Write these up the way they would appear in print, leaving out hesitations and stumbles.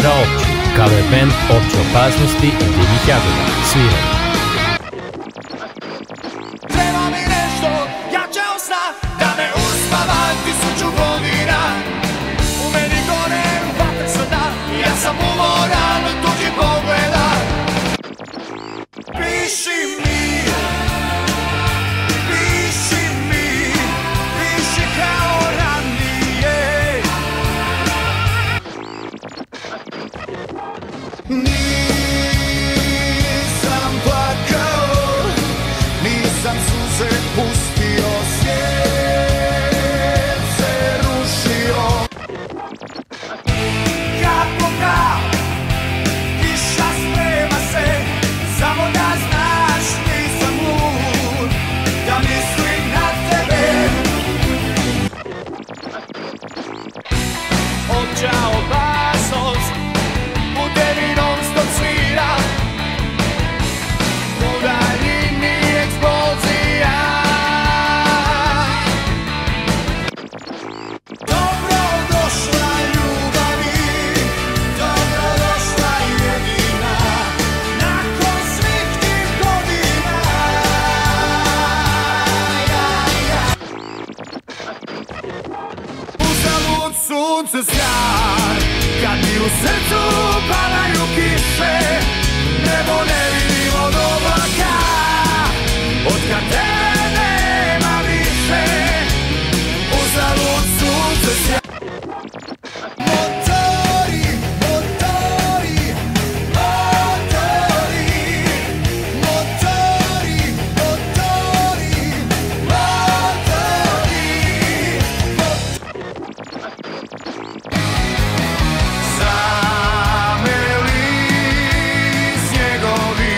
Mira Opću, cover band Opće opasnosti i Divih jagoda, sviraju. Treba mi nešto jače od sna, da me uspava 1000 godina. U meni gore vatre sada, ja sam umoran od tuđih pogleda. Piši mi, piši mi, piši kao ranije. Nisam plakao, nisam suze pustio, svijet se rušio. Kap po kap, kiša sprema se, samo da znaš nisam lud, da mislim na tebe. Opća opasnost, putevi non stop svira, u daljini eksplozija. Dobrodošla ljubavi, dobrodošla jedina, nakon svih tih godina. Uzalud sunce sjaj, kad mi u srcu padaju kiše, nebo ne vidim od oblaka, otkad tebe nema više. Uzalud sunce sjaj. Motori, motori, motori, motori, motori, zameli snjegovi,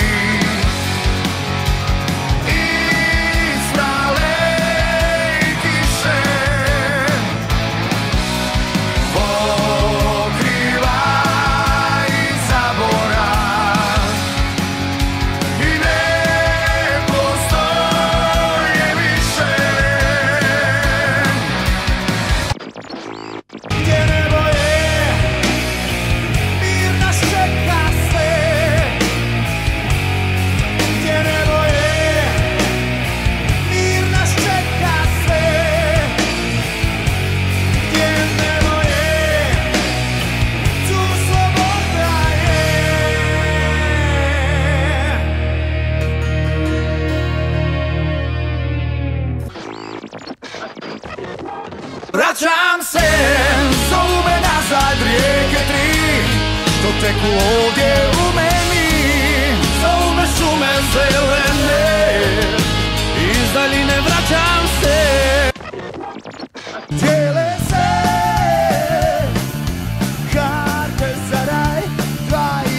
istrale kiše, pokriva i zaborav, i ne postoje više. Gdje nebo je, mir nas čeka sve. Gdje nebo je, mir nas čeka sve. Gdje nebo je, tu sloboda je. Vraćam se, zovu me nazad rijeke tri, što teku ovdje u meni. Zovu me šume zelene, iz daljine vraćam se. Dijele se karte za raj, 2 i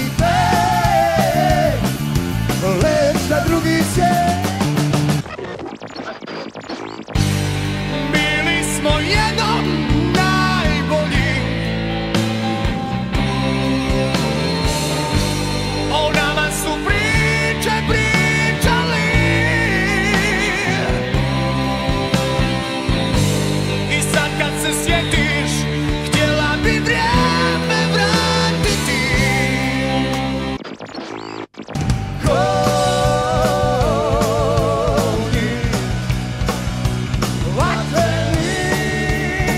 5, leć na drugi svijet. Bili smo jednom najbolji, o nama su priče pričali, i sad kad se sjetiš, htjela bi vrijeme vratiti. Golji, vatreni,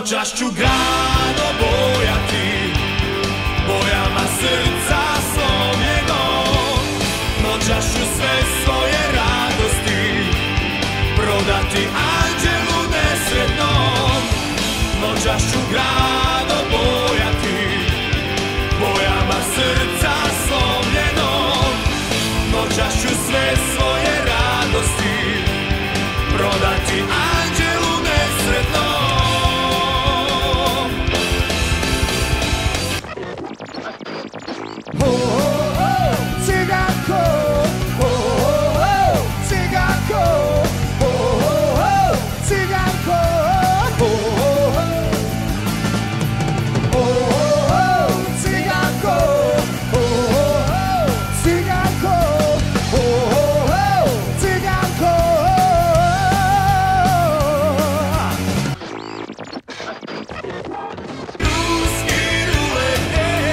Noćas ću grad obojati bojama srca slomljenog. Noćas ću sve svoje radosti prodati anđelu nesretnom. Noćas ću grad obojati bojama srca slomljenog. Noćas ću sve svoje radosti prodati anđelu nesretnom. Oh, oh, oh, ciganko, oh, oh, oh, ciganko, oh, oh, oh, ciganko, oh, oh, oh, oh, oh, ciganko, oh, oh, oh, ciganko, oh, oh, oh, ciganko. Ruski rulet,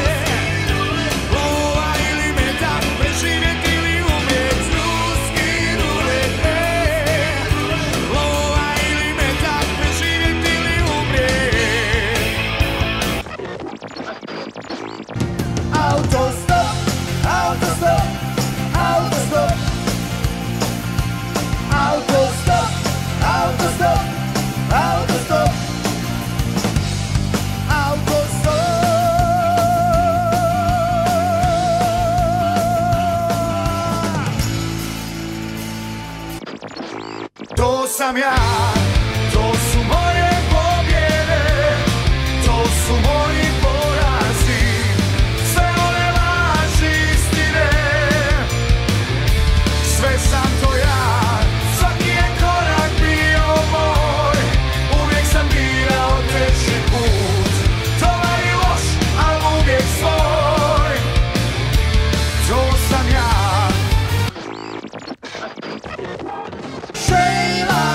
lova ili metak, preživjet ili umrijet. Ruski rulet, lova ili metak, preživjet ili umrijet. Autostop, autostop, autostop, autostop, autostop, autostop, autostop. To sam ja, to su moje pobjede, to su moji porazi, sve one laži istine, sve sam to ja, svaki je korak bio moj, uvijek sam birao teži put, dobar i loš, al uvijek svoj, to sam ja. Sheila,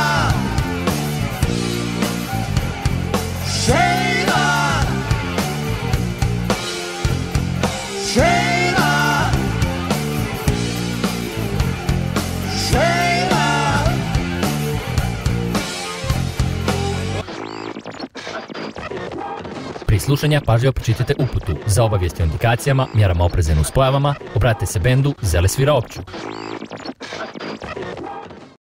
Sheila, Sheila, Sheila. Pri slušanju pažljivo pročitajte uputu. Za obavijesti o indikacijama, mjerama opreza i nuspojavama, obratite se bendu Zele svira opću.